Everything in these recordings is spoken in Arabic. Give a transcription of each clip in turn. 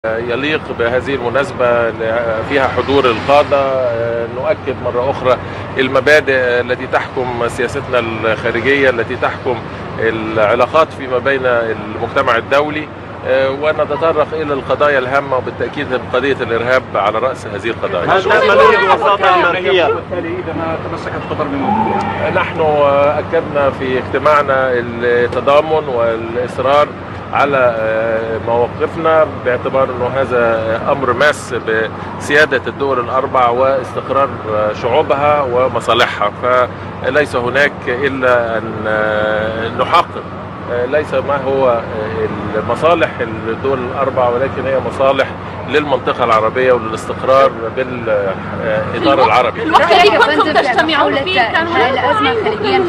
يليق بهذه المناسبة فيها حضور القادة. نؤكد مرة أخرى المبادئ التي تحكم سياستنا الخارجية، التي تحكم العلاقات فيما بين المجتمع الدولي، ونتطرق إلى القضايا الهامة، وبالتأكيد قضية الإرهاب على رأس هذه القضايا. هل تأمل وساطة أمريكية؟ إذا ما تمسكت قطر بالموضوع؟ نحن أكدنا في اجتماعنا التضامن والإصرار على مواقفنا، باعتبار أنه هذا أمر ماس بسيادة الدول الأربع واستقرار شعوبها ومصالحها، فليس هناك إلا أن نحقق ليس ما هو المصالح الدول الأربع، ولكن هي مصالح للمنطقة العربية وللاستقرار بالإطار العربي. الوقت اللي كنتم تجتمعون فيه كان الأزمة خارجيا.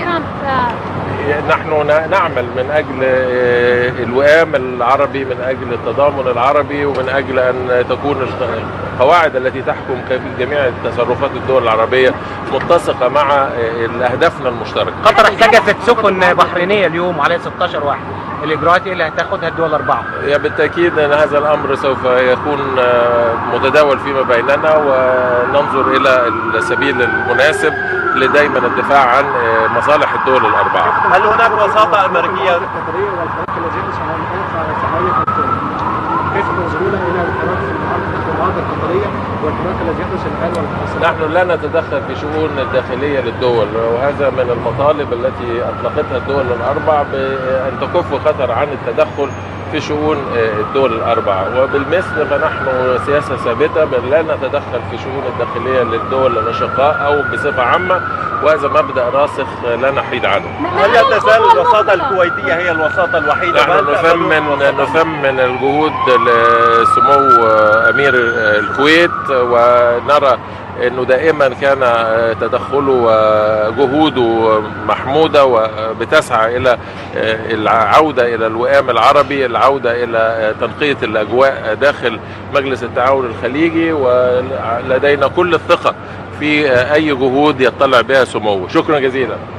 نحن نعمل من أجل الوئام العربي، من أجل التضامن العربي، ومن أجل أن تكون القواعد التي تحكم جميع تصرفات الدول العربية متسقة مع أهدافنا المشتركة. قطر احتجزت سفن بحرينية اليوم على 16 واحد، الإجراءات اللي هتاخدها الدول الأربعة؟ بالتأكيد أن هذا الأمر سوف يكون متداول فيما بيننا، وننظر إلى السبيل المناسب لدائما الدفاع عن مصالح الدول الأربعة. هل هناك وساطة أمريكية؟ القطرية والحراك الذي صحائف كيف تنظرون إلى الحراك في المعارضة القطرية والحراك الذي يحدث الآن والحاصل؟ نحن لا نتدخل في شؤون الداخلية للدول، وهذا من المطالب التي أطلقتها الدول الأربع بأن تكف قطر عن التدخل في شؤون الدول الأربع، وبالمثل فنحن سياسة ثابتة بأن لا نتدخل في شؤون الداخلية للدول الأشقاء أو بصفة عامة، وهذا مبدأ راسخ لا نحيد عنه. هل لا تزال الوساطة الكويتية هي الوساطة الوحيدة؟ نحن نثمن الجهود لسمو أمير الكويت، ونرى أنه دائما كان تدخله وجهوده محمودة، وبتسعى إلى العودة إلى الوئام العربي، العودة إلى تنقية الأجواء داخل مجلس التعاون الخليجي، ولدينا كل الثقة في أي جهود يطلع بها سموه. شكرا جزيلا.